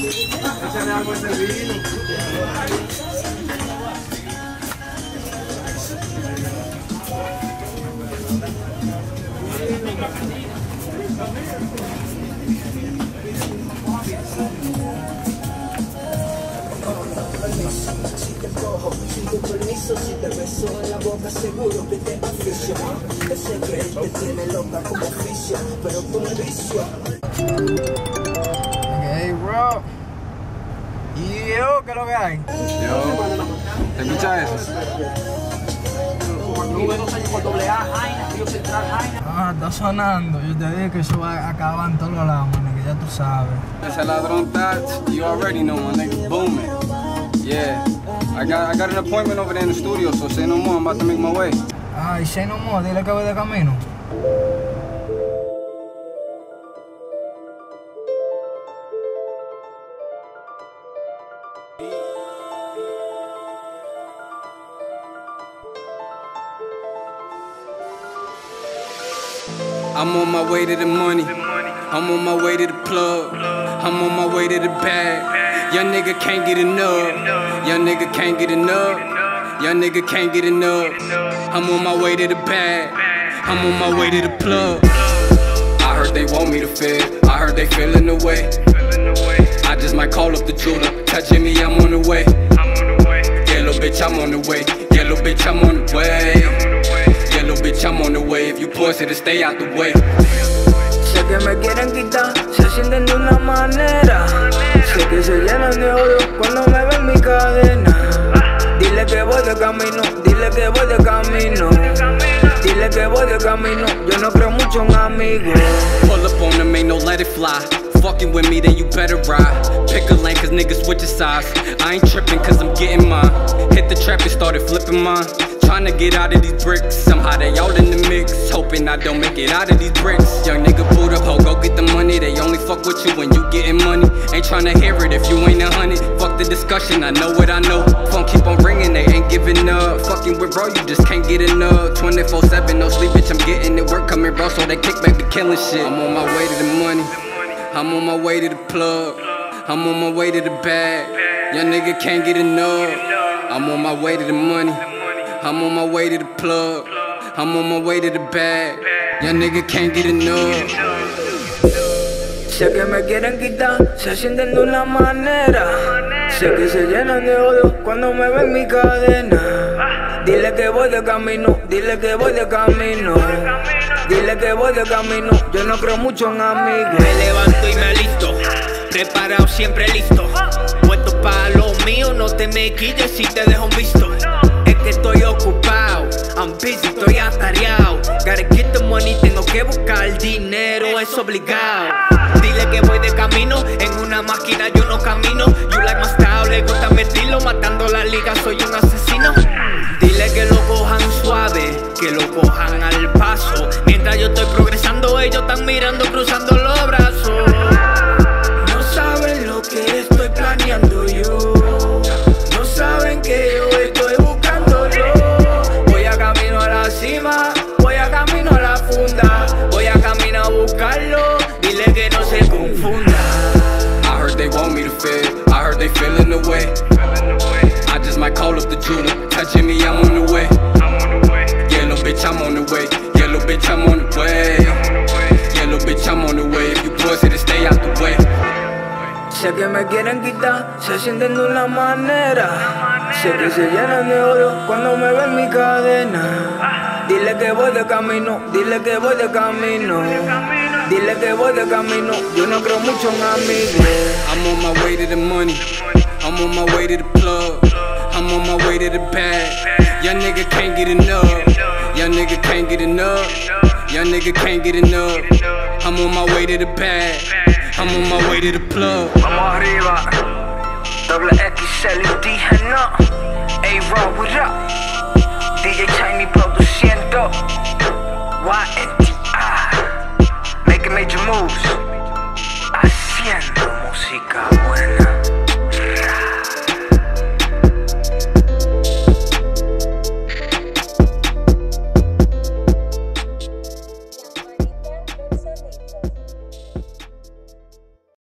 Échale algo a ese vino. Si te cojo, sin tu permiso, si te beso en la boca, seguro que te aficio. Yo sé que él te tiene loca como oficio, pero tú me vicio. Hey, bro. ¿Y yo qué es lo que hay? Yo, ¿te escuchas eso? Ah, está sonando. Yo te dije que eso va a acabar en todos los lados, man, que ya tú sabes. Ese ladrón Tats, you already know, my nigga, booming. Yeah, I got an appointment over there in the studio, so say no more, I'm about to make my way. Ay, say no more, dile que voy de camino. I'm on my way to the money. I'm on my way to the plug. I'm on my way to the bag. Young nigga can't get enough. Young nigga can't get enough. Young nigga can't get enough. I'm on my way to the bag. I'm on my way to the plug. I heard they want me to feel. I heard they feeling the way. I just might call up the jeweler. Touching me, I'm on the way. Yeah, little bitch, I'm on the way. Yeah, little bitch, I'm on the way. Little bitch, I'm on the way. If you pussy, to stay out the way. Sé que me quieren quitar, se sienten de una manera. Sé que se llenan de odio cuando me ven mi cadena. Dile que voy de camino, dile que voy de camino. Dile que voy de camino, yo no creo mucho en amigos. Pull up on them, ain't no let it fly. Fucking with me, then you better ride. Pick a lane, cause niggas switching sides. I ain't tripping, cause I'm getting mine. Hit the trap and started flipping mine. Trying to get out of these bricks, somehow they all in the mix. Hoping I don't make it out of these bricks. Young nigga boot up, ho, go get the money. They only fuck with you when you getting money. Ain't tryna hear it if you ain't 100. Fuck the discussion, I know what I know. Phone keep on ringing, they ain't giving up. Fucking with bro, you just can't get enough. 24/7, no sleep, bitch, I'm getting it. Work coming, bro, so they kick back the killing shit. I'm on my way to the money. I'm on my way to the plug. I'm on my way to the bag. Young nigga can't get enough. I'm on my way to the money. I'm on my way to the plug. I'm on my way to the bag. Young nigga can't get enough. Sé que me quieren quitar, se sienten de una manera. Sé que se llenan de odio cuando me ven mi cadena. Dile que voy de camino, dile que voy de camino. Dile que voy de camino, yo no creo mucho en amigos. Me levanto y me alisto, preparado siempre listo. Puesto para lo mío, no te me quilles si te dejo un visto. Es que estoy ocupado, I'm busy, estoy atareado. Gotta get the money, tengo que buscar dinero, es obligado. Dile que voy de camino, en una máquina yo no camino. You like my style, le gusta mi estilo, matando la liga, soy un asesino. Dile que lo cojan suave, que lo cojan al paso. Mientras yo estoy progresando, ellos están mirando, cruzando los brazos. No saben lo que estoy planeando yo. No saben que yo estoy buscándolo. Voy a camino a la cima, voy a camino a la funda. Voy a camino a buscarlo, dile que no se confunda. I heard they want me to feel. I heard they feeling the way. I just might call up the jeweler. Touching me, I'm on the way. Yeah, little bitch, I'm on the way. Yeah, little bitch, I'm on the way. Yeah, little bitch, I'm on the way. If you pussy, to stay out the way. Sé que me quieren quitar, se sienten de una manera. Sé que se llenan de odio cuando me ven mi cadena. Dile que voy de camino, dile que voy de camino. Dile que voy de camino, yo no creo mucho en amigos. I'm on my way to the money. I'm on my way to the plug. I'm on my way to the bag. Young nigga can't get enough. Young nigga can't get enough. Young nigga can't get enough. I'm on my way to the bag. I'm on my way to the plug. Vamos arriba, doble XL indígena. A-Raw, what up? DJ Tiny produciendo. YNTI, making major moves. Haciendo música buena.